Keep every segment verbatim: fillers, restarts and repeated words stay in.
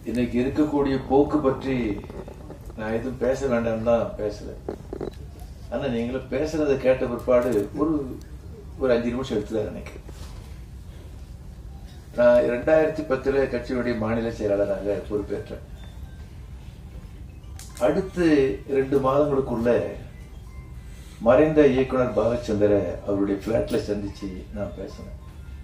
இன்னைக்கு இருக்கக்கூடிய போக்கு பற்றி நான் எதுவும் பேச வேண்டாம் தான் பேசல. ஆனா நீங்களும் பேசுறதை கேட்ட பிற்பாடு ஒரு ஒரு அஞ்சு நிமிஷம் எடுத்துதான் நினைக்கிறேன். நான் இரண்டாயிரத்தி பத்துல கட்சியுடைய மாநில செயலாளராக பொறுப்பேற்றேன். அடுத்து ரெண்டு மாதங்களுக்குள்ள மறைந்த இயக்குனர் பாலச்சந்திர அவருடைய பிளாட்ல சந்திச்சு நான் பேசினேன்.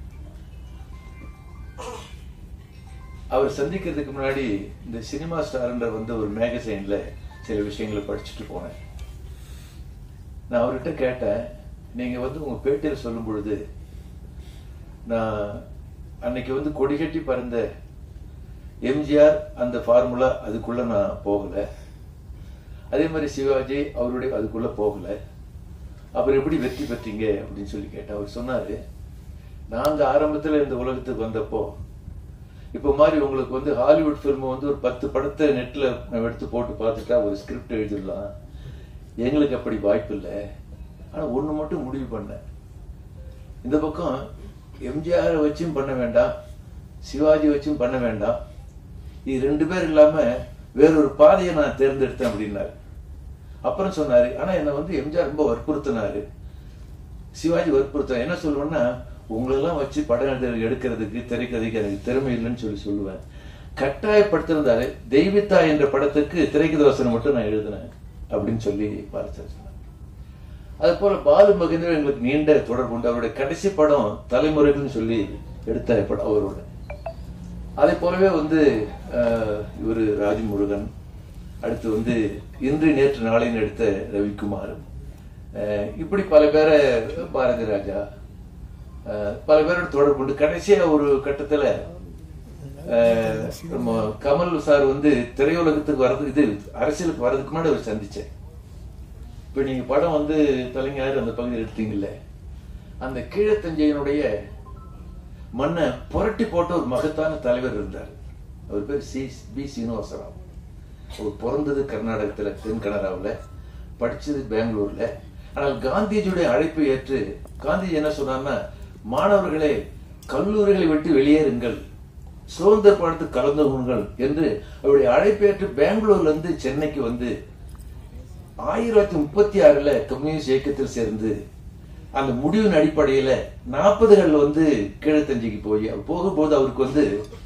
அவர் சந்திக்கிறதுக்கு முன்னாடி இந்த சினிமா ஸ்டார்ன்ற வந்து ஒரு மேகசைன்ல சில விஷயங்களை படிச்சுட்டு போனேன். நான் அவர்கிட்ட கேட்டேன், நீங்க வந்து உங்க பேட்டியில் சொல்லும் பொழுது நான் அன்னைக்கு வந்து கொடிகட்டி பறந்த எம்ஜிஆர் அந்த ஃபார்முலா அதுக்குள்ள நான் போகல, அதே மாதிரி சிவாஜி அவருடைய அதுக்குள்ள போகல, அப்புறம் எப்படி வெற்றி பெற்றீங்க அப்படின்னு சொல்லி கேட்டேன். அவர் சொன்னாரு, நாங்க ஆரம்பத்துல இந்த உலகத்துக்கு வந்தப்போ இப்ப மாதிரி உங்களுக்கு வந்து ஹாலிவுட் பிலிம் வந்து ஒரு பத்து படத்தை நெட்ல எடுத்து போட்டு பார்த்துட்டா ஒரு ஸ்கிரிப்ட் எழுதிடலாம், எங்களுக்கு அப்படி வாய்ப்பு இல்லை. ஆனா ஒண்ணு மட்டும் முடிவு பண்ணேன், இந்த பக்கம் எம்ஜிஆர் வச்சும் பண்ண வேண்டாம், சிவாஜி வச்சும் பண்ண வேண்டாம், இது ரெண்டு பேர் இல்லாம வேறொரு பாதையை நான் தேர்ந்தெடுத்தேன் அப்படின்னாரு. அப்புறம் சொன்னாரு, ஆனா என்ன வந்து எம்ஜிஆர் ரொம்ப வற்புறுத்தினாரு, சிவாஜி வற்புறுத்த என்ன சொல்லுவேன்னா, உங்களெல்லாம் வச்சு படம் எடுக்கிறதுக்கு திரைக்கதைக்கு எனக்கு திறமை இல்லைன்னு சொல்லி சொல்லுவேன். கட்டாயப்படுத்திருந்தாரு. தெய்வித்தா என்ற படத்துக்கு திரைக்கதை வசனம் மட்டும் நான் எழுதினேன் அப்படின்னு சொல்லி பாலச்சந்திரன் சொன்னார். அது போல பாலு மகேந்திரன் எங்களுக்கு நீண்ட தொடர்பு உண்டு. அவருடைய கடைசி படம் தலைமுறைகள்னு சொல்லி எடுத்த படம் அவரோட. அதே போலவே வந்து இவரு ராஜமுருகன், அடுத்து வந்து இன்று நேற்று நாளைன்னு எடுத்த ரவிக்குமார், இப்படி பல பேரை, பாரதி ராஜா, பல பேரோட தொடர்பு உண்டு. கடைசியா ஒரு கட்டத்துல கமல் சார் வந்து திரையுலகத்துக்கு வர்றது, இது அரசியலுக்கு வர்றதுக்கு முன்னாடி அவர் சந்திச்சேன். இப்ப நீங்க படம் வந்து தலைஞர் அந்த பகுதியில் எடுத்தீங்கல்ல, அந்த கீழத்தஞ்சையினுடைய மண்ணை புரட்டி போட்ட ஒரு மகத்தான தலைவர் இருந்தார். அவர் பேர் சி பி சீனிவாசராவ். அவர் பிறந்தது கர்நாடகத்துல தென் கனடாவில், படிச்சது பெங்களூர்ல. ஆனால் காந்திஜியுடைய அழைப்பை ஏற்று காந்திஜி என்ன சொன்னார்னா, மாணவர்களே கல்லூரிகளை விட்டு வெளியேறுங்கள், சுதந்திர போராட்டத்துக்கு கலந்து கொள்ளுங்கள் என்று அவருடைய அழைப்பேற்று பெங்களூர்ல இருந்து சென்னைக்கு வந்து ஆயிரத்தி தொள்ளாயிரத்தி முப்பத்தி ஆறுல கம்யூனிஸ்ட் இயக்கத்தில் சேர்ந்து அந்த முடிவின் அடிப்படையில நாற்பதுகள்ல வந்து கீழத்தஞ்சிக்கு போய் போகும்போது அவருக்கு வந்து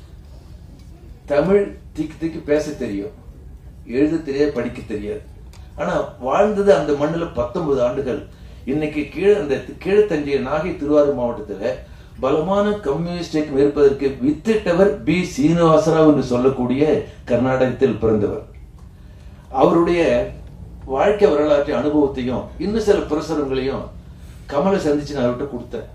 தமிழ் திக்கு திக்கு பேச தெரியும், எழுத தெரியாது, படிக்க தெரியாது. ஆனா வாழ்ந்தது அந்த மண்ணுல பத்தொன்பது ஆண்டுகள். இன்னைக்கு கீழே அந்த கீழத்தஞ்சை நாகை திருவாரூர் மாவட்டத்துல பலமான கம்யூனிஸ்ட் இயக்கம் இருப்பதற்கு வித்திட்டவர் பி சீனிவாசராவ் என்று சொல்லக்கூடிய கர்நாடகத்தில் பிறந்தவர். அவருடைய வாழ்க்கை வரலாற்று அனுபவத்தையும் இன்னும் சில பிரசுரங்களையும் கமலை சந்திச்சு நான் அவர்கிட்ட கொடுத்தேன்.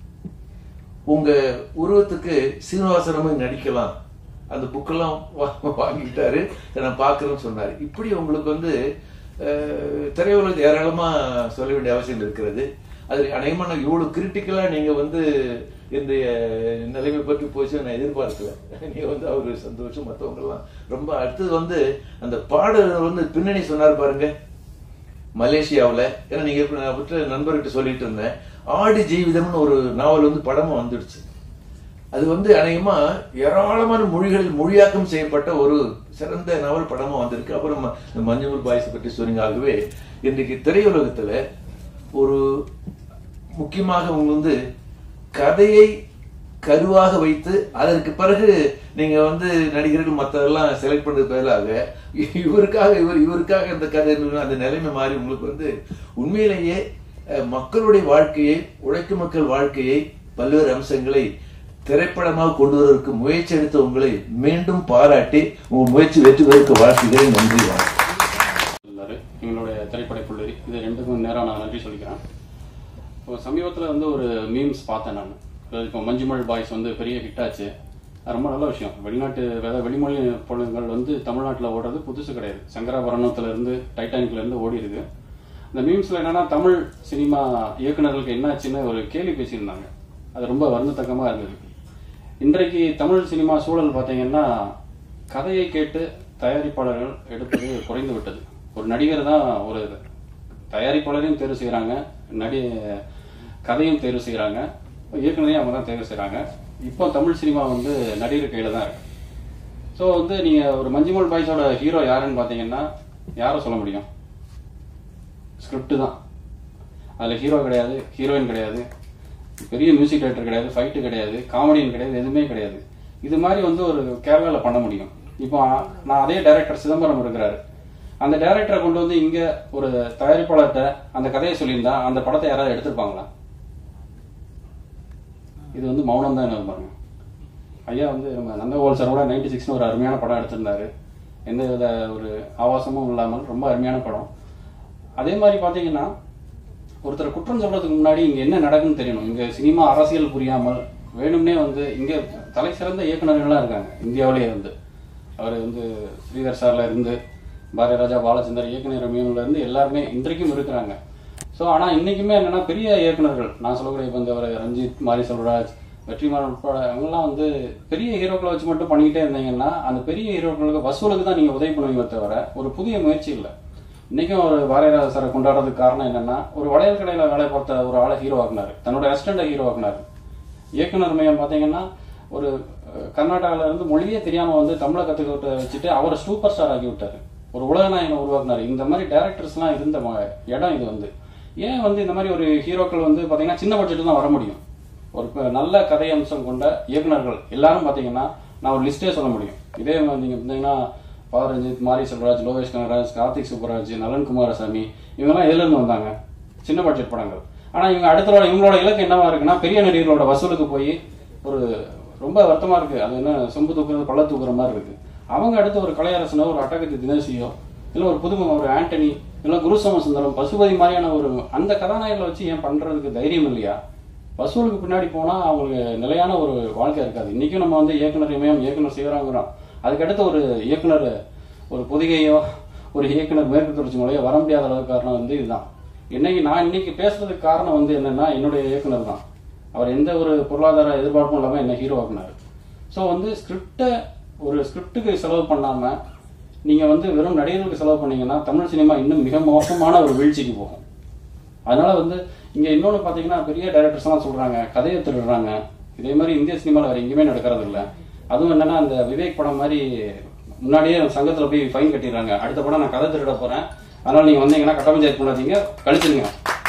உங்க உருவத்துக்கு சீனிவாசனமும் நடிக்கலாம், அந்த புக்கெல்லாம் வாங்கிட்டாரு, நான் பாக்குறேன்னு சொன்னாரு. இப்படி உங்களுக்கு வந்து திரையுலகத்தை ஏராளமா சொல்ல வேண்டிய அவசியம் இருக்கிறது. அது அநேகமான இவ்வளவு கிரிட்டிக்கலா நீங்க வந்து இன்றைய நிலைமை பற்றி போச்சு நான் எதிர்பார்க்கல. நீங்க வந்து அவரு சந்தோஷம், மற்றவங்க எல்லாம் ரொம்ப. அடுத்தது வந்து அந்த பாடல் வந்து பின்னணி சொன்னார் பாருங்க, மலேசியாவில். ஏன்னா நீங்க விட்டு நண்பர்கிட்ட சொல்லிட்டு இருந்தேன், ஆடி ஜீவிதம்னு ஒரு நாவல் வந்து படமா வந்துடுச்சு. அது வந்து அநேகமா ஏராளமான மொழிகளில் மொழியாக்கம் செய்யப்பட்ட ஒரு சிறந்த நாவல் படமா வந்திருக்கு. அப்புறம் மஞ்சுமல் பாய்ஸ் பற்றி சொன்னீங்க. ஆகவே இன்றைக்கு திரையுலகத்துல ஒரு முக்கியமாக அவங்க வந்து கதையை கருவாக வைத்து அதற்கு பிறகு நீங்க வந்து நடிகர்கள் மற்றதெல்லாம் செலக்ட் பண்றது பதிலாக இவருக்காக இவர் இவருக்காக இந்த கதை அந்த நிலைமை மாறி உங்களுக்கு வந்து உண்மையிலேயே மக்களுடைய வாழ்க்கையை, உழைக்கும் மக்கள் வாழ்க்கையை, பல்வேறு அம்சங்களை திரைப்படமாக கொண்டு வருவதற்கு முயற்சி எடுத்த உங்களை மீண்டும் பாராட்டி உங்க முயற்சி வெற்றி பெறுவதற்கு வாழ்த்துகிறேன். நன்றி. எங்களுடைய திரைப்படக்குள்ளி இது ரெண்டுக்கும் நேரம் நான் நன்றி சொல்லிக்கிறேன். இப்போ சமீபத்தில் வந்து ஒரு மீம்ஸ் பார்த்தேன் நான். இப்போ மஞ்சுமல் பாய்ஸ் வந்து பெரிய ஹிட் ஆச்சு, ரொம்ப நல்ல விஷயம். வெளிநாட்டு வேற வெளிமொழி படங்கள் வந்து தமிழ்நாட்டில் ஓடுறது புதுசு கிடையாது. சங்கராபரணத்துலேருந்து டைட்டானிக்லேருந்து ஓடி இருக்கு. இந்த மீம்ஸில் என்னன்னா, தமிழ் சினிமா இயக்குநர்களுக்கு என்னாச்சுன்னு ஒரு கேள்வி பேசியிருந்தாங்க. அது ரொம்ப வருந்தத்தக்கமாக இருந்தது. இன்றைக்கு தமிழ் சினிமா சூழல் பார்த்தீங்கன்னா, கதையை கேட்டு தயாரிப்பாளர்கள் எடுப்பது குறைந்து விட்டது. ஒரு நடிகர் தான் ஒரு தயாரிப்பாளரையும் தேர்வு செய்கிறாங்க, நடி கதையும் தேர்வு செய்கிறாங்க, இயக்குனரையும் அவங்க தான் தேர்வு செய்கிறாங்க. இப்போ தமிழ் சினிமா வந்து நடிகர் கையில் தான் இருக்கு. ஸோ ஸோ வந்து நீங்கள் ஒரு மஞ்சுமல் பாய்ஸோட ஹீரோ யாருன்னு பார்த்தீங்கன்னா யாரை சொல்ல முடியும்? ஸ்கிரிப்ட் தான். அதில் ஹீரோ கிடையாது, ஹீரோயின் கிடையாது, பெரிய மியூசிக் டைரக்டர் கிடையாது, ஃபைட்டு கிடையாது, காமெடியன் கிடையாது, எதுவுமே கிடையாது. இது மாதிரி வந்து ஒரு கேரளாவில் பண்ண முடியும். இப்போ நான் அதே டைரக்டர் சிதம்பரம் இருக்கிறாரு. அந்த டைரக்டரை கொண்டு வந்து இங்கே ஒரு தயாரிப்பாளர்கிட்ட அந்த கதையை சொல்லியிருந்தா அந்த படத்தை யாராவது எடுத்திருப்பாங்களா? இது வந்து மௌனம் தான் என்ன பாருங்க. ஐயா வந்து நம்ம நந்தகோபால் சார் கூட நைன்டி சிக்ஸ்னு ஒரு அருமையான படம் எடுத்திருந்தாரு. எந்த வித ஒரு ஆபாசமும் இல்லாமல் ரொம்ப அருமையான படம். அதே மாதிரி பார்த்தீங்கன்னா ஒருத்தர் குற்றம் சொல்றதுக்கு முன்னாடி இங்கே என்ன நடக்குன்னு தெரியணும். இங்கே சினிமா அரசியல் புரியாமல் வேணும்னே வந்து இங்கே தலை சிறந்த இயக்குநர்கள்லாம் இருக்காங்க இந்தியாவிலே இருந்து. அவர் வந்து ஸ்ரீதர் சார்ல இருந்து பாரதி ராஜா, பாலச்சந்தர், இயக்குனர் மீன்ல இருந்து எல்லாருமே இன்றைக்கும் இருக்கிறாங்க. ஸோ ஆனால் இன்னைக்குமே என்னன்னா பெரிய இயக்குநர்கள் நான் சொல்லக்கூடிய இப்போ இந்த ரஞ்சித், மாரி செல்வராஜ், வெற்றிமாறன் உட்பட அவங்கெல்லாம் வந்து பெரிய ஹீரோக்களை வச்சு மட்டும் பண்ணிக்கிட்டே இருந்தீங்கன்னா அந்த பெரிய ஹீரோக்களுக்கு வசூலுக்கு தான் நீங்கள் உதவி பண்ணுவீங்க தவிர ஒரு புதிய முயற்சி இல்லை. இன்னைக்கும் ஒரு பாரதிராஜா சாரை கொண்டாடுறதுக்கு காரணம் என்னன்னா ஒரு வளையல் கடையில் வேலை பார்த்த ஒரு ஆளை ஹீரோ ஆக்குனாரு, தன்னோட அசிஸ்டண்டை ஹீரோ ஆக்குனாரு. இயக்குனர் மையம் பார்த்தீங்கன்னா ஒரு கர்நாடகாவில் இருந்து மொழியே தெரியாமல் வந்து தமிழை கற்றுக்கிட்ட வச்சுட்டு அவரை சூப்பர் ஸ்டார் ஆக்கி விட்டாரு, ஒரு உலக நாயகனை உருவாக்குனாரு. இந்த மாதிரி டேரக்டர்ஸ்லாம் இருந்த இடம் இது வந்து. ஏன் வந்து இந்த மாதிரி ஒரு ஹீரோக்கள் வந்து பார்த்தீங்கன்னா சின்ன பட்ஜெட்டு தான் வர முடியும். ஒரு நல்ல கதை அம்சம் கொண்ட இயக்குநர்கள் எல்லாரும் பார்த்தீங்கன்னா நான் ஒரு லிஸ்டே சொல்ல முடியும். இதே நீங்கள் பார்த்தீங்கன்னா பா ரஞ்சித், மாரி செல்வராஜ், லோகேஷ் கனகராஜ், கார்த்திக் சுப்பராஜ், நலன் குமாரசாமி, இவங்கெல்லாம் எதுலேருந்து வந்தாங்க? சின்ன பட்ஜெட் படங்கள். ஆனால் இவங்க அடுத்த இவங்களோட இலக்கு என்னவா இருக்குன்னா பெரிய நடிகர்களோட வசூலுக்கு போய் ஒரு ரொம்ப வருத்தமாக இருக்குது. அது என்ன சொம்பு தூக்குறது பள்ள தூக்குற மாதிரி இருக்குது. அவங்க அடுத்து ஒரு கலையரசனோ, ஒரு அட்டகத்தி தினேசியோ, இல்லை ஒரு புதுமுகம் ஒரு ஆண்டனி, இல்லை குரு சோமசுந்தரம், பசுபதி மாதிரியான ஒரு அந்த கதாநாயகங்களை வச்சு ஏன் பண்ணுறதுக்கு தைரியம் இல்லையா? வசூலுக்கு பின்னாடி போனால் அவங்களுக்கு நிலையான ஒரு வாழ்க்கை இருக்காது. இன்றைக்கும் நம்ம வந்து இயக்குனர் இமயம், இயக்குனர் சிவராங்கிறோம். அதுக்கடுத்து ஒரு இயக்குனர் ஒரு பொதிகையோ ஒரு இயக்குனர் மேற்கு தொடர்ச்சி மலையோ வர முடியாத அளவுக்கு காரணம் வந்து இதுதான். இன்னைக்கு நான் இன்னைக்கு பேசுறதுக்கு காரணம் வந்து என்னன்னா என்னுடைய இயக்குனர் தான். அவர் எந்த ஒரு பொருளாதார எதிர்பார்ப்பும் இல்லாமல் என்ன ஹீரோ ஆக்குனார். ஸோ வந்து ஸ்கிரிப்டை ஒரு ஸ்கிரிப்டுக்கு செலவு பண்ணாமல் நீங்கள் வந்து வெறும் நடிகர்களுக்கு செலவு பண்ணீங்கன்னா தமிழ் சினிமா இன்னும் மிக மோசமான ஒரு வீழ்ச்சிக்கு போகும். அதனால வந்து இங்கே இன்னொன்று பார்த்தீங்கன்னா பெரிய டைரக்டர்ஸ்லாம் சொல்கிறாங்க கதையை திருடுறாங்க. இதே மாதிரி இந்திய சினிமாவில் வேறு எங்கேயுமே நடக்கிறது இல்லை. அதுவும் என்னன்னா அந்த விவேக் படம் மாதிரி முன்னாடியே சங்கத்தில் போய் ஃபைன் கட்டிடுறாங்க, அடுத்த படம் நான் கதை திருட போகிறேன், அதனால் நீங்கள் வந்தீங்கன்னா கட்ட பஞ்சாயத்து பண்ணாதீங்க, கழிச்சுங்க.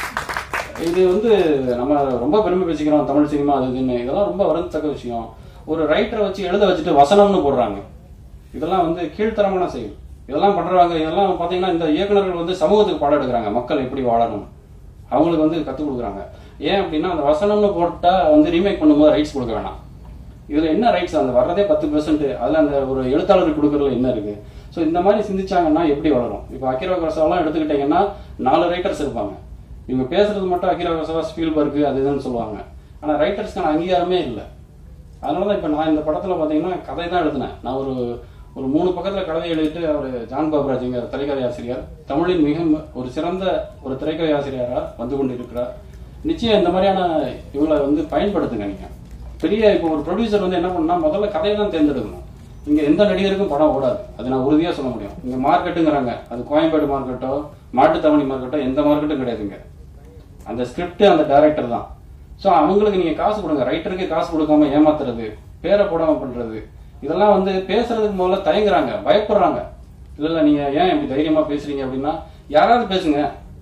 இது வந்து நம்ம ரொம்ப பெருமை பேசிக்கிறோம் தமிழ் சினிமா அது இதுன்னு. இதெல்லாம் ரொம்ப வருந்தத்தக்க விஷயம். ஒரு ரைட்டரை வச்சு எழுத வச்சுட்டு வசனம்னு போடுறாங்க. இதெல்லாம் வந்து கீழ்த்தரமான செயல். இதெல்லாம் பண்றாங்க. இதெல்லாம் பார்த்தீங்கன்னா இந்த இயக்குநர்கள் வந்து சமூகத்துக்கு பாடம் எடுக்கிறாங்க, மக்கள் எப்படி வாழணும் அவங்களுக்கு வந்து கற்றுக் கொடுக்குறாங்க. ஏன் அப்படின்னா அந்த வசனம்னு போட்டா வந்து ரீமேக் பண்ணும்போது ரைட்ஸ் கொடுக்க வேணாம். இதுல என்ன ரைட்ஸ்? அந்த வர்றதே பத்து பெர்சென்ட், அதுல அந்த ஒரு எழுத்தாளருக்கு கொடுக்கறதுல என்ன இருக்கு? ஸோ இந்த மாதிரி சிந்திச்சாங்கன்னா எப்படி வளரும்? இப்போ அகிரா குரோசாவெல்லாம் எடுத்துக்கிட்டீங்கன்னா நாலு ரைட்டர்ஸ் இருப்பாங்க. இவங்க பேசுறது மட்டும் அகிரா குரோசாவா, ஸ்பீல்பர்க் அது இதுன்னு சொல்லுவாங்க. ஆனால் ரைட்டர்ஸ்க்கான அங்கீகாரமே இல்லை. அதனால தான் இப்போ நான் இந்த படத்தில் பார்த்தீங்கன்னா கதை தான் எழுதினேன். நான் ஒரு ஒரு மூணு பக்கத்தில் கதை எழுதிட்டு அவர் ஜான் பாபராஜ்ங்கிற திரைக்கதை ஆசிரியர் தமிழின் மிக ஒரு சிறந்த ஒரு திரைக்கதை ஆசிரியராக வந்து கொண்டு இருக்கிறார். நிச்சயம் இந்த மாதிரியான இவங்களை வந்து பயன்படுத்துங்க. நீங்கள் பெரிய இப்போ ஒரு ப்ரொடியூசர் வந்து என்ன பண்ணா முதல்ல கதையை தான் தேர்ந்தெடுக்கணும். இங்கே எந்த நடிகருக்கும் படம் ஓடாது, அது நான் உறுதியாக சொல்ல முடியும். இங்கே மார்க்கெட்டுங்கிறாங்க, அது கோயம்பேடு மார்க்கெட்டோ மாட்டுத்தாவணி மார்க்கெட்டோ எந்த மார்க்கெட்டும் கிடையாதுங்க. அந்த ஸ்கிரிப்ட் அந்த டைரக்டர் தான். ஸோ அவங்களுக்கு நீங்கள் காசு கொடுங்க. ரைட்டருக்கு காசு கொடுக்காம ஏமாத்துறது, பேரை போடாமல் பண்ணுறது, இதெல்லாம் வந்து பேசுறதுக்கு முதல்ல தயங்குறாங்க, பயப்படுறாங்க. இல்லை இல்லை நீங்கள் ஏன் இப்படி தைரியமாக பேசுறீங்க அப்படின்னா யாராவது பேசுங்க.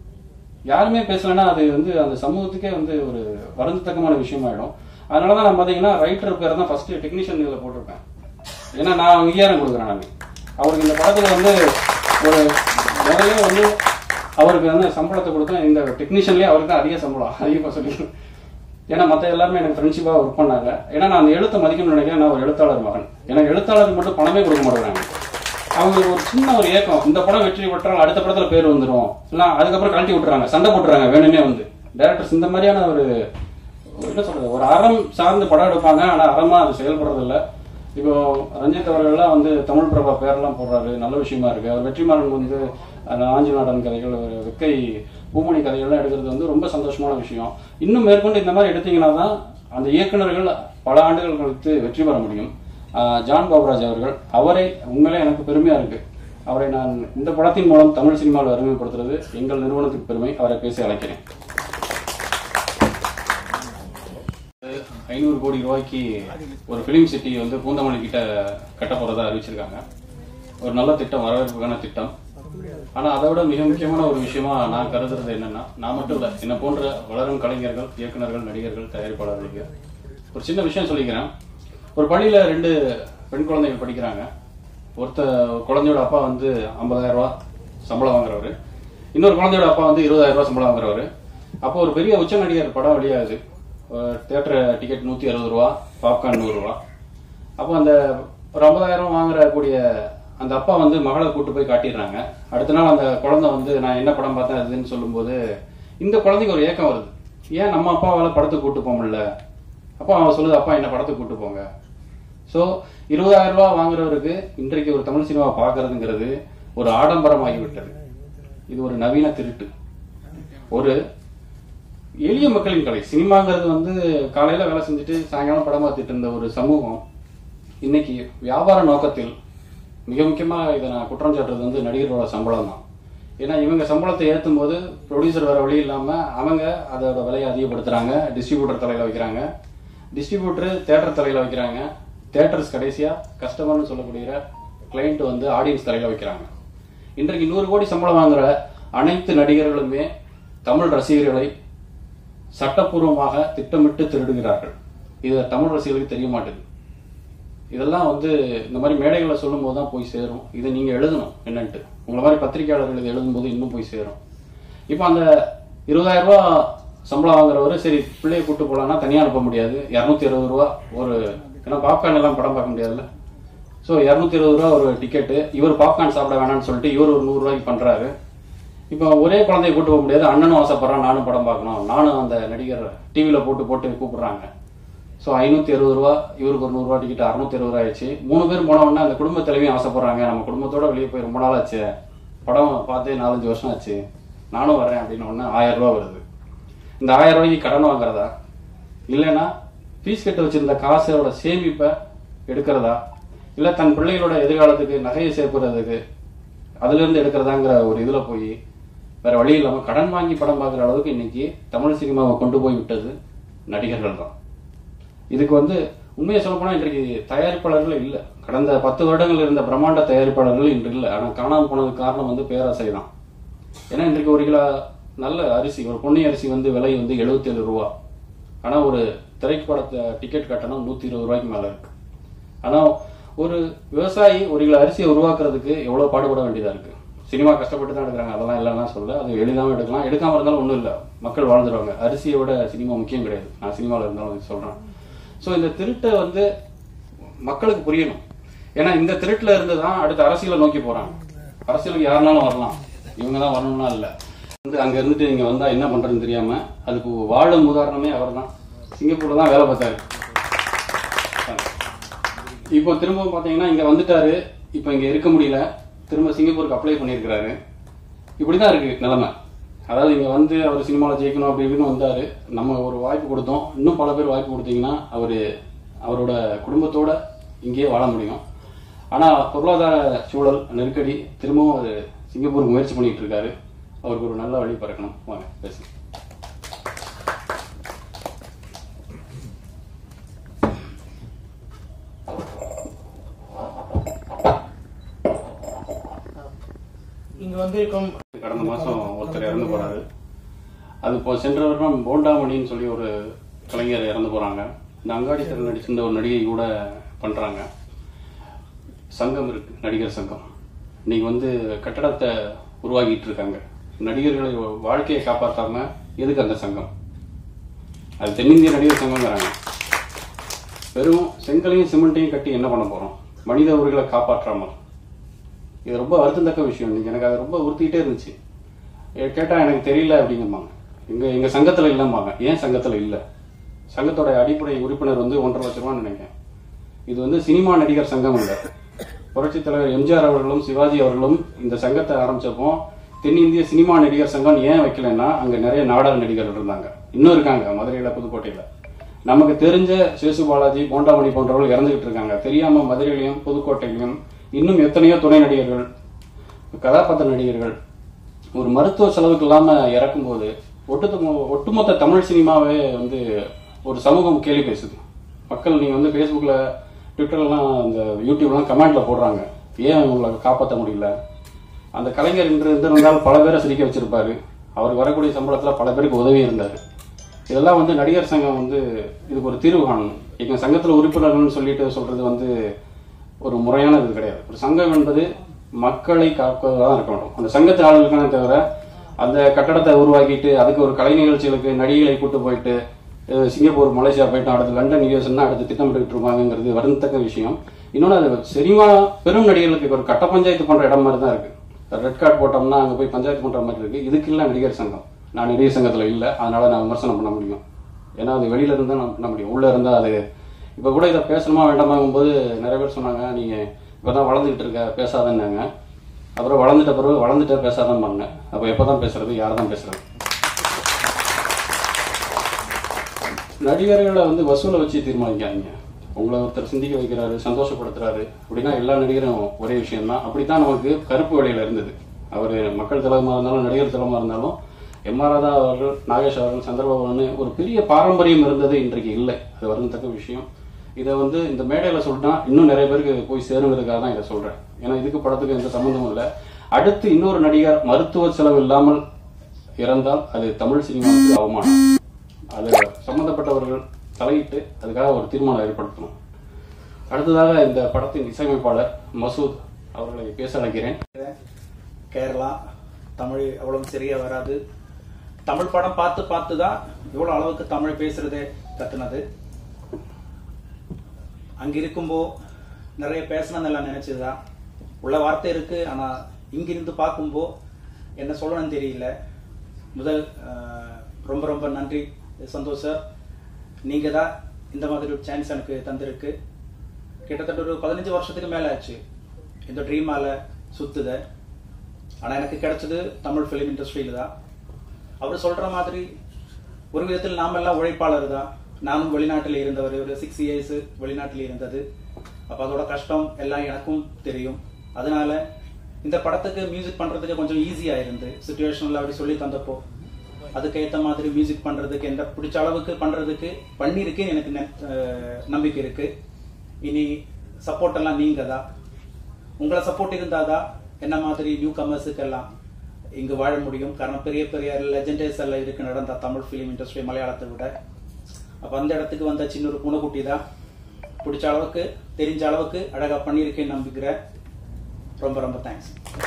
யாருமே பேசலைன்னா அது வந்து அந்த சமூகத்துக்கே வந்து ஒரு வருந்தத்தக்கமான விஷயமாயிடும். அதனால தான் நான் பார்த்தீங்கன்னா ரைட்டர் பேரை தான் ஃபர்ஸ்ட் டெக்னீஷியன் இதில் போட்டிருப்பேன். ஏன்னா நான் அங்கீகாரம் கொடுக்குறேன். நான் அவருக்கு இந்த படத்தில் வந்து ஒரு நிறைய வந்து அவருக்கு வந்து சம்பளத்தை கொடுத்தேன். இந்த டெக்னீஷியன்லேயே அவருக்கு தான் அதிக சம்பளம் அதிகமாக சொல்லி. ஏன்னா மற்ற எல்லாருமே எனக்கு ஃப்ரெண்ட்ஷிப்பாக ஒர்க் பண்ணாங்க. ஏன்னா நான் அந்த எழுத்தை மதிக்கணும்னு நினைக்கிறேன். நான் ஒரு எழுத்தாளர் மகன். எனக்கு எழுத்தாளருக்கு மட்டும் பணமே கொடுக்க மாட்டேங்கிறாங்க. அவங்களுக்கு ஒரு சின்ன ஒரு ஏக்கம், இந்த படம் வெற்றி பெற்றால் அடுத்த படத்துல பேர் வந்துடும், இல்லை அதுக்கப்புறம் கழட்டி விட்டுறாங்க, சண்டை போட்டுறாங்க வேணும்னே. வந்து டைரக்டர்ஸ் இந்த மாதிரியான ஒரு என்ன சொல்றது, ஒரு அறம் சார்ந்து படம் எடுப்பாங்க. ஆனா அறமா அது செயல்படுறது இல்லை. இப்போ ரஞ்சித் அவர்கள்லாம் வந்து தமிழ் பிரபா பேரெல்லாம் போடுறாரு, நல்ல விஷயமா இருக்கு. அவர் வெற்றிமாறன் வந்து ஆஞ்சு நாடன் கதைகள், ஒரு வெக்கை பூமணி கதைகள்லாம் எடுக்கிறது வந்து ரொம்ப சந்தோஷமான விஷயம். இன்னும் மேற்கொண்டு இந்த மாதிரி எடுத்தீங்கன்னா தான் அந்த இயக்குநர்கள் பல ஆண்டுகள் கழித்து வெற்றி பெற முடியும். ஜான் பாபராஜ் அவர்கள், அவரை உண்மையிலே எனக்கு பெருமையா இருக்கு. அவரை நான் இந்த படத்தின் மூலம் தமிழ் சினிமாவில் அறிமுகப்படுத்துறது எங்கள் நிறுவனத்துக்கு பெருமை. அவரை பேசி அழைக்கிறேன். ஐநூறு கோடி ரூபாய்க்கு ஒரு பிலிம் சிட்டி வந்து பூந்தமல்லி கிட்ட கட்ட போறதா அறிவிச்சிருக்காங்க. ஒரு நல்ல திட்டம், வரவேற்புக்கான திட்டம். ஆனா அதை விட மிக முக்கியமான ஒரு விஷயமா நான் கருதுறது என்னன்னா, நான் மட்டும் இல்ல, என்ன போன்ற வளரும் கலைஞர்கள், இயக்குநர்கள், நடிகர்கள், தயாரிப்பாளர்களுக்கு ஒரு சின்ன விஷயம் சொல்லிக்கிறேன். ஒரு பள்ளியில ரெண்டு பெண் குழந்தைகள் படிக்கிறாங்க. ஒருத்த குழந்தையோட அப்பா வந்து ஐம்பதாயிரம் ரூபாய் சம்பளம் வாங்குறவரு, இன்னொரு குழந்தையோட அப்பா வந்து இருபதாயிரம் ரூபாய் சம்பளம் வாங்குறவரு. அப்போ ஒரு பெரிய உச்ச நடிகர் படம் வெளியாகுது. தியேட்டர் டிக்கெட் நூத்தி அறுபது ரூபா, பாப்கார்ன் நூறு ரூபா. அப்போ அந்த ஒரு ஐம்பதாயிரம் வாங்குற கூடிய அந்த அப்பா வந்து மகளை கூட்டு போய் காட்டிடுறாங்க. அடுத்த நாள் அந்த குழந்தை வந்து நான் என்ன படம் பார்த்தேன் அதுன்னு சொல்லும்போது இந்த குழந்தைக்கு ஒரு ஏக்கம் வருது, ஏன் நம்ம அப்பாவால படத்துக்கு கூட்டு போக முடியல? அப்போ அவன் சொல்லுது, அப்பா என்ன படத்துக்கு கூட்டு போங்க. ஸோ இருபதாயிரம் ரூபாய் வாங்குறவருக்கு இன்றைக்கு ஒரு தமிழ் சினிமா பார்க்கறதுங்கிறது ஒரு ஆடம்பரமாகிவிட்டது. இது ஒரு நவீன திருட்டு. ஒரு எளிய மக்களின் கலை சினிமாங்கிறது வந்து காலையில வேலை செஞ்சுட்டு சாயங்காலம் படம் பார்த்துட்டு இருந்த ஒரு சமூகம் இன்னைக்கு வியாபார நோக்கத்தில், மிக முக்கியமா இதை நான் குற்றம் சாட்டுறது வந்து நடிகர்களோட சம்பளம் தான். ஏன்னா இவங்க சம்பளத்தை ஏற்றும் போது ப்ரொடியூசர் வேற வழி இல்லாம அவங்க அதோட விலையை அதிகப்படுத்துறாங்க, டிஸ்ட்ரிபியூட்டர் தலையில வைக்கிறாங்க, டிஸ்ட்ரிபியூட்டர் தியேட்டர் தலையில வைக்கிறாங்க, தியேட்டர்ஸ் கடைசியா கஸ்டமர்னு சொல்லக்கூடிய கிளைண்ட் வந்து ஆடியன்ஸ் தலையில வைக்கிறாங்க. இன்றைக்கு நூறு கோடி சம்பளம் வாங்குற அனைத்து நடிகர்களுமே தமிழ் ரசிகர்களை சட்டப்பூர்வமாக திட்டமிட்டு திருடுகிறார்கள். இது தமிழ் ரசிகர்களுக்கு தெரிய மாட்டேங்குது. இதெல்லாம் வந்து இந்த மாதிரி மேடைகளை சொல்லும் போது தான் போய் சேரும். இதை நீங்க எழுதணும் என்னன்ட்டு, உங்களை மாதிரி பத்திரிகையாளர்கள் இதை எழுதும் போது இன்னும் போய் சேரும். இப்போ அந்த இருபதாயிரம் ரூபாய் சம்பளம் வாங்குறவரு சரி பிள்ளையை கூட்டு போலான்னா தனியாக அனுப்ப முடியாது, இரநூத்தி இருபது ரூபா ஒரு, ஏன்னா பாப்கார்ன் எல்லாம் படம் பார்க்க முடியாதுல்ல. ஸோ இரநூத்தி இருபது ரூபா ஒரு டிக்கெட்டு. இவர் பாப்கார்ன் சாப்பிட வேணாம்னு சொல்லிட்டு இவர் ஒரு நூறு ரூபாய்க்கு பண்றாரு. இப்போ ஒரே குழந்தைய கூட்டு போக முடியாது, அண்ணனும் ஆசைப்படுறான் நானும் படம் பார்க்கணும், நானும் அந்த நடிகர் டிவியில போட்டு போட்டு கூப்பிடுறாங்க. ஸோ ஐநூத்தி அறுபது ரூபா இவருக்கு ஒரு நூறுரூவா டிக்கெட் அறுநூத்தி அறுபது ரூபாய் ஆயிடுச்சு. மூணு பேர் போன உடனே அந்த குடும்ப தலைவியும் ஆசைப்படுறாங்க, நம்ம குடும்பத்தோட வெளியே போய் ரொம்ப நாள் ஆச்சு, படம் பார்த்தே நாலஞ்சு வருஷம் ஆச்சு, நானும் வரேன் அப்படின்னு ஒன்று ஆயிரம் ரூபா வருது. இந்த ஆயிரம் ரூபாய்க்கு கடன் வாங்குறதா, இல்லைன்னா ஃபீஸ் கட்ட வச்சிருந்த காசோட சேமிப்பை எடுக்கிறதா, இல்லை தன் பிள்ளைகளோட எதிர்காலத்துக்கு நகையை சேர்க்கிறதுக்கு அதுல இருந்து எடுக்கிறதாங்கிற ஒரு இதுல போய் வேற வழி இல்லாம கடன் வாங்கி படம் பார்க்குற அளவுக்கு இன்னைக்கு தமிழ் சினிமாவை கொண்டு போய் விட்டது நடிகர்கள் தான். இதுக்கு வந்து உண்மையை சொல்ல போனா இன்றைக்கு தயாரிப்பாளர்கள் இல்லை. கடந்த பத்து வருடங்கள் இருந்த பிரம்மாண்ட தயாரிப்பாளர்கள் இன்று இல்லை. ஆனால் காணாமல் போனதுக்கு காரணம் வந்து பேராசை தான். ஏன்னா இன்றைக்கு ஒரு கிலோ நல்ல அரிசி, ஒரு பொன்னி அரிசி வந்து விலை வந்து எழுபத்தி ஏழு ரூபா. ஆனா ஒரு திரைப்படத்தை டிக்கெட் கட்டணம் நூத்தி இருபது ரூபாய்க்கு மேல இருக்கு. ஆனா ஒரு விவசாயி ஒரு கிலோ அரிசியை உருவாக்குறதுக்கு எவ்வளவு பாடுபட வேண்டியதா இருக்கு. சினிமா கஷ்டப்பட்டு தான் எடுக்கிறாங்க, அதெல்லாம் இல்லைன்னா சொல்ல, அது எளிதாகவும் எடுக்கலாம், எடுக்காம இருந்தாலும் ஒன்றும் இல்லை, மக்கள் வாழ்ந்துருவாங்க. அரிசியோட சினிமா முக்கியம் கிடையாது, நான் சினிமாவில் இருந்தாலும் சொல்றேன். ஸோ இந்த திருட்டை வந்து மக்களுக்கு புரியணும். ஏன்னா இந்த திருட்டுல இருந்து தான் அடுத்த அரசியலை நோக்கி போறாங்க. அரசியலுக்கு யாருனாலும் வரலாம், இவங்க தான் வரணும்னா இல்லை. வந்து அங்க இருந்துட்டு இங்க வந்தா என்ன பண்றதுன்னு தெரியாம அதுக்கு வாழும் உதாரணமே அவர் தான். சிங்கப்பூர்ல தான் வேலை பார்த்தாரு. இப்போ திரும்பவும் பாத்தீங்கன்னா இங்க வந்துட்டாரு, இப்போ இங்க இருக்க முடியல, திரும்ப சிங்கப்பூருக்கு அப்ளை பண்ணியிருக்கிறாரு. இப்படிதான் இருக்கு நிலைமை. அதாவது இங்க வந்து அவர் சினிமாவில் ஜெயிக்கணும் அப்படி இப்படின்னு வந்தாரு, நம்ம ஒரு வாய்ப்பு கொடுத்தோம், இன்னும் பல பேர் வாய்ப்பு கொடுத்தீங்கன்னா அவரு அவரோட குடும்பத்தோட இங்கேயே வாழ முடியும். ஆனா பொருளாதார சூழல் நெருக்கடி, திரும்பவும் அவர் சிங்கப்பூருக்கு முயற்சி பண்ணிட்டு இருக்காரு. அவருக்கு ஒரு நல்ல வழி பிறக்கணும். வாங்க பேசு. இங்க வந்து கடந்த மாசம் ஒருத்தர் இறந்து போறாரு. அது இப்போ சென்ற வருடம் போண்டாமணின்னு சொல்லி ஒரு கலைஞர் இறந்து போறாங்க. இந்த அங்காடி திறன் நடிச்சிருந்த ஒரு நடிகை கூட பண்றாங்க. சங்கம் இருக்கு, நடிகர் சங்கம். இன்னைக்கு வந்து கட்டடத்தை உருவாக்கிட்டு இருக்காங்க. நடிகர்களை வாழ்க்கையை காப்பாற்றாம எதுக்கு அந்த சங்கம்? அது தென்னிந்திய நடிகர் சங்கம்ங்கிறாங்க. வெறும் செங்கலையும் சிமெண்ட்டையும் கட்டி என்ன பண்ண போறோம்? மனித உரிமைகளை காப்பாற்றாமல். இது ரொம்ப வருத்தத்தக்க விஷயம். இன்னைக்கு எனக்கு அது ரொம்ப உறுத்திக்கிட்டே இருந்துச்சு. கேட்டா எனக்கு தெரியல அப்படிங்கம்பாங்க. எங்க எங்க சங்கத்துல இல்லம்பாங்க. ஏன் சங்கத்துல இல்ல? சங்கத்தோட அடிப்படை உறுப்பினர் வந்து ஒன்றரை லட்சம் ரூபான்னு நினைக்கிறேன். இது வந்து சினிமா நடிகர் சங்கம் இல்ல. புரட்சித் தலைவர் எம்ஜிஆர் அவர்களும் சிவாஜி அவர்களும் இந்த சங்கத்தை ஆரம்பிச்சப்போ தென்னிந்திய சினிமா நடிகர் சங்கம் ஏன் வைக்கலன்னா, அங்க நிறைய நாடக நடிகர்கள் இருந்தாங்க, இன்னும் இருக்காங்க மதுரையில, புதுக்கோட்டையில. நமக்கு தெரிஞ்ச சேசு பாலாஜி, போண்டாமணி போன்றவர்கள் இறந்துகிட்டு இருக்காங்க. தெரியாம மதுரையிலையும் புதுக்கோட்டையிலையும் இன்னும் எத்தனையோ துணை நடிகர்கள், கதாபாத்திர நடிகர்கள் ஒரு மருத்துவ செலவுக்கு இல்லாம இறக்கும் போது ஒட்டுமொத்த ஒட்டுமொத்த தமிழ் சினிமாவே வந்து ஒரு சமூகம் கேள்வி பேசுது. மக்கள் நீங்கள் வந்து ஃபேஸ்புக்கில், ட்விட்டர்லாம், அந்த யூடியூப்லாம் கமெண்ட்டில் போடுறாங்க, ஏன் உங்களை காப்பாற்ற முடியல? அந்த கலைஞர் இன்று இருந்திருந்தால் பல பேரை சிரிக்க வச்சிருப்பாரு, அவருக்கு வரக்கூடிய சம்பளத்தில் பல பேருக்கு உதவி இருந்தார். இதெல்லாம் வந்து நடிகர் சங்கம் வந்து இதுக்கு ஒரு தீர்வு காணணும். எங்கள் சங்கத்தில் உறுப்பினர்கள்னு சொல்லிட்டு சொல்கிறது வந்து ஒரு முறையான இது கிடையாது. ஒரு சங்கம் என்பது மக்களை காப்பதாக இருக்க வேண்டும். அந்த சங்கத்தின் ஆளுகளுக்கான தவிர அந்த கட்டடத்தை உருவாக்கிட்டு அதுக்கு ஒரு கலை நிகழ்ச்சிகளுக்கு நடிகைகளை கூட்டு போயிட்டு சிங்கப்பூர், மலேசியா போயிட்டு அடுத்து லண்டன், யூஎஸ்ன்னா அடுத்து திட்டமிட்டு இருப்பாங்கிறது வருந்தத்தக்க விஷயம். இன்னொன்று, அது சினிமா பெரும் நடிகர்களுக்கு ஒரு கட்ட பஞ்சாயத்து பண்ணுற இடம் மாதிரி தான் இருக்குது. ரெட் கார்டு போட்டோம்னா அங்கே போய் பஞ்சாயத்து பண்ணுற மாதிரி இருக்குது. இதுக்கு இல்லை நடிகர் சங்கம். நான் நடிகர் சங்கத்தில் இல்லை, அதனால நான் விமர்சனம் பண்ண முடியும். ஏன்னா அது வெளியில இருந்தால் நான் பண்ண முடியும், உள்ளே இருந்தால் அது. இப்போ கூட இதை பேசணுமா வேண்டாமாங்கும் போது நிறைய பேர் சொன்னாங்க, நீங்கள் இப்போ தான் வளர்ந்துக்கிட்டு இருக்க, பேசாதன்னாங்க. அப்புறம் வளர்ந்துட்ட பிறகு வளர்ந்துட்ட பேசாதான் பண்ணேன். அப்போ எப்போ தான் பேசுறது, யார் தான் பேசுறது? நடிகர்களை வந்து வசூலை வச்சு தீர்மானிக்காதீங்க. உங்களை ஒருத்தர் சிந்திக்க வைக்கிறாரு, சந்தோஷப்படுத்துறாரு அப்படின்னா எல்லா நடிகரும் ஒரே விஷயம்தான். அப்படித்தான் நமக்கு கருப்பு வேலையில் இருந்தது. அவர் மக்கள் தலைவமாக இருந்தாலும் நடிகர் தலைவமாக இருந்தாலும் எம் ஆர் ராதா அவர்கள், நாகேஷ் அவர்கள், சந்திரபாபுன்னு ஒரு பெரிய பாரம்பரியம் இருந்தது, இன்றைக்கு இல்லை. அது வருந்தத்தக்க விஷயம். இதை வந்து இந்த மேடையில் சொல்லிட்டா இன்னும் நிறைய பேருக்கு போய் சேருங்கிறதுக்காக தான் இதை சொல்கிறேன். ஏன்னா இதுக்கு படத்துக்கு எந்த சம்மந்தமும் இல்லை. அடுத்து இன்னொரு நடிகர் மருத்துவ செலவு இல்லாமல் இறந்தால் அது தமிழ் சினிமாவுக்கு அவமானம். அது சம்பந்தப்பட்டவர்கள் தலையிட்டு அதுக்காக ஒரு தீர்மானம் ஏற்படுத்தணும். அடுத்ததாக இந்த படத்தின் இசையமைப்பாளர் மசூத் அவர்களை பேச அழைக்கிறேன். கேரளா தமிழ் அவ்வளவு சரியா வராது. தமிழ் படம் பார்த்து பார்த்து தான் இவ்வளவு அளவுக்கு தமிழ் பேசுறதே கத்துனது. அங்க இருக்கும்போ நிறைய பேசணும்னு நினைச்சதுதான். உள்ள வார்த்தை இருக்கு, ஆனா இங்கிருந்து பார்க்கும்போ என்ன சொல்லணும்னு தெரியல. முதல் ரொம்ப ரொம்ப நன்றி சந்தோஷ் சார். நீங்க தான் இந்த மாதிரி ஒரு சான்ஸ் எனக்கு தந்திருக்கு. கிட்டத்தட்ட ஒரு பதினஞ்சு வருஷத்துக்கு மேல ஆச்சு இந்த ட்ரீமால சுத்துத. ஆனா எனக்கு கிடைச்சது தமிழ் பிலிம் இண்டஸ்ட்ரியில தான். அவர் சொல்ற மாதிரி ஒரு விதத்தில் நாம எல்லாம் உழைப்பாளர் தான். நானும் வெளிநாட்டில் இருந்தவர், ஒரு சிக்ஸ் இயர்ஸ் வெளிநாட்டில் இருந்தது. அப்ப அதோட கஷ்டம் எல்லாம் எனக்கும் தெரியும். அதனால இந்த படத்துக்கு மியூசிக் பண்றதுக்கு கொஞ்சம் ஈஸியா இருந்து சிச்சுவேஷன்ல அப்படி சொல்லி தந்தப்போ அதுக்கு ஏற்ற மாதிரி மியூசிக் பண்றதுக்கு எந்த பிடிச்ச அளவுக்கு பண்றதுக்கு பண்ணிருக்கேன்னு எனக்கு நம்பிக்கை இருக்கு. இனி சப்போர்ட் எல்லாம் நீங்க தான். உங்களை சப்போர்ட் இருந்தாதான் என்ன மாதிரி நியூ கமர்ஸுக்கு எல்லாம் இங்கு வாழ முடியும். காரணம் பெரிய பெரிய லெஜெண்டர்ஸ் எல்லாம் இருக்கு நடந்த தமிழ் பிலிம் இண்டஸ்ட்ரி மலையாளத்தை விட. அப்ப அந்த இடத்துக்கு வந்த சின்ன ஒரு பூனைக்குட்டி தான். பிடிச்ச அளவுக்கு தெரிஞ்ச அளவுக்கு அழகா பண்ணிருக்கேன்னு நம்பிக்கிறேன். ரொம்ப ரொம்ப தேங்க்ஸ்.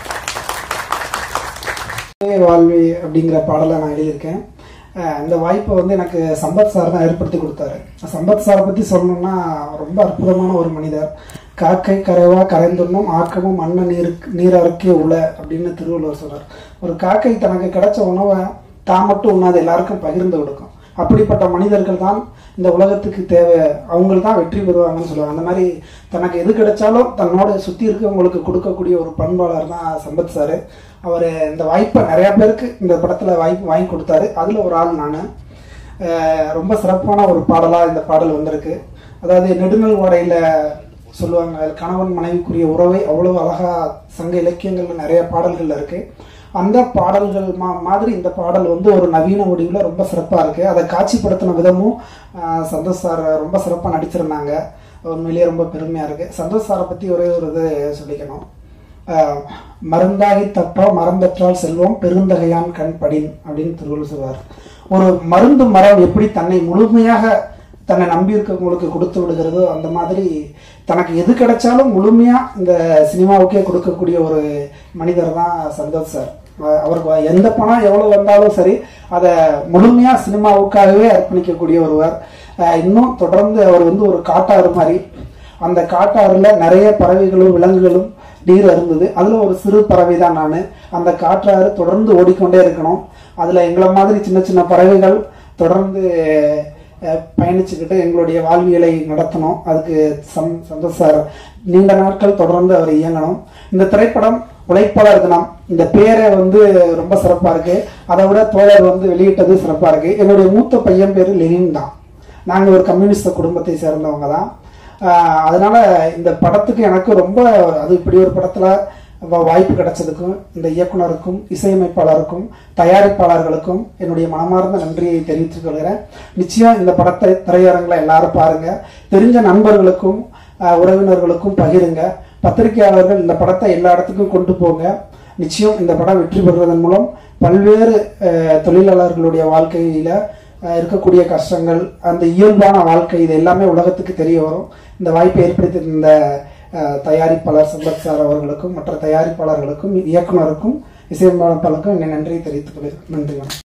வாழ்வி அப்படிங்கிற பாடலை நான் எழுதியிருக்கேன். இந்த வாய்ப்பை வந்து எனக்கு சம்பத் சார் தான் ஏற்படுத்தி கொடுத்தாரு. சம்பத் சாரை பற்றி சொல்லணும்னா ரொம்ப அற்புதமான ஒரு மனிதர். காக்கை கரைவா கரைந்துண்ணும் ஆக்கமும் மண்ண நீர் நீர் அறுக்கே உல அப்படின்னு திருவள்ளுவர் சொல்றார். ஒரு காக்கை தனக்கு கிடைச்ச உணவை தான் மட்டும் உண்ணாது எல்லாருக்கும் பகிர்ந்து கொடுக்கும். அப்படிப்பட்ட மனிதர்கள் தான் இந்த உலகத்துக்கு தேவை, அவங்க தான் வெற்றி பெறுவாங்கன்னு சொல்லுவாங்க. அந்த மாதிரி தனக்கு எது கிடைச்சாலும் தன்னோட சுற்றி இருக்கவங்களுக்கு கொடுக்கக்கூடிய ஒரு பண்பாளர் தான் சம்பத் சார். அவர் இந்த வாய்ப்பை நிறையா பேருக்கு இந்த படத்தில் வாய்ப்பு வாங்கி கொடுத்தாரு. அதில் ஒரு ஆள் நான். ரொம்ப சிறப்பான ஒரு பாடலாக இந்த பாடல் வந்திருக்கு. அதாவது நெடுநல் வாடையில் சொல்லுவாங்க, கணவன் மனைவிக்குரிய உறவை அவ்வளவு அழகாக சங்க இலக்கியங்கள்ல நிறைய பாடல்கள் இருக்கு. அந்த பாடல்கள் மா மாதிரி இந்த பாடல் வந்து ஒரு நவீன முடிவில் ரொம்ப சிறப்பாக இருக்குது. அதை காட்சிப்படுத்தின விதமும் சந்தோஷ் சார் ரொம்ப சிறப்பாக நடிச்சிருந்தாங்க. உண்மையிலேயே ரொம்ப பெருமையாக இருக்குது. சந்தோஷ் சாரை பற்றி ஒரே ஒரு இது சொல்லிக்கணும். மருந்தாகி தப்பா மரம் பெற்றால் செல்வம் பெருந்தகையான் கண் படின் அப்படின்னு திருவள்ளுவர் சொல்வார். ஒரு மருந்து மரம் எப்படி தன்னை முழுமையாக தன்னை நம்பி இருக்கவங்களுக்கு கொடுத்து விடுகிறதோ அந்த மாதிரி தனக்கு எது கிடைச்சாலும் முழுமையா இந்த சினிமாவுக்கே கொடுக்கக்கூடிய ஒரு மனிதர் தான் சந்தோஷ் சார். அவருக்கு எந்த பணம் எவ்வளவு வந்தாலும் சரி அதை முழுமையா சினிமாவுக்காகவே அர்ப்பணிக்கக்கூடிய ஒருவர். இன்னும் தொடர்ந்து அவர் வந்து ஒரு காட்டாறு மாதிரி. அந்த காட்டாறுல நிறைய பறவைகளும் விலங்குகளும் நீர் இருந்தது. அதுல ஒரு சிறு பறவை தான் நான். அந்த காட்டாறு தொடர்ந்து ஓடிக்கொண்டே இருக்கணும். அதுல எங்களை மாதிரி சின்ன சின்ன பறவைகள் தொடர்ந்து பயணிச்சுக்கிட்டு எங்களுடைய வாழ்வியலை நடத்தணும். அதுக்கு சம் சந்தோஷ் சார் நீண்ட நாட்கள் தொடர்ந்து அவர் இயங்கணும். இந்த திரைப்படம் உழைப்பாளர் தினம், இந்த பேரை வந்து ரொம்ப சிறப்பா இருக்கு. அதை விட தோழர் வந்து வெளியிட்டது சிறப்பா இருக்கு. என்னுடைய மூத்த பையன் பேரு லெனின் தான். நாங்க ஒரு கம்யூனிஸ்ட் குடும்பத்தை சேர்ந்தவங்க தான். அதனால இந்த படத்துக்கு எனக்கு ரொம்ப, அது இப்படி ஒரு படத்துல வாய்ப்பு கிடைச்சதுக்கும் இந்த இயக்குனருக்கும் இசையமைப்பாளருக்கும் தயாரிப்பாளர்களுக்கும் என்னுடைய மனமார்ந்த நன்றியை தெரிவித்துக் கொள்கிறேன். நிச்சயம் இந்த படத்தை திரையரங்கில் எல்லாரும் பாருங்க, தெரிஞ்ச நண்பர்களுக்கும் உறவினர்களுக்கும் பகிருங்க. பத்திரிகையாளர்கள் இந்த படத்தை எல்லா இடத்துக்கும் கொண்டு போங்க. நிச்சயம் இந்த படம் வெற்றி பெறுவதன் மூலம் பல்வேறு தொழிலாளர்களுடைய வாழ்க்கையில இருக்கக்கூடிய கஷ்டங்கள், அந்த இயல்பான வாழ்க்கை, இது எல்லாமே உலகத்துக்கு தெரிய வரும். இந்த வாய்ப்பை ஏற்படுத்தியிருந்த தயாரிப்பாளர் சம்பத் சார் அவர்களுக்கும் மற்ற தயாரிப்பாளர்களுக்கும் இயக்குனருக்கும் இசையமைப்பாளருக்கும் என்னை நன்றியை தெரிவித்துக் கொள்கிறேன். நன்றி.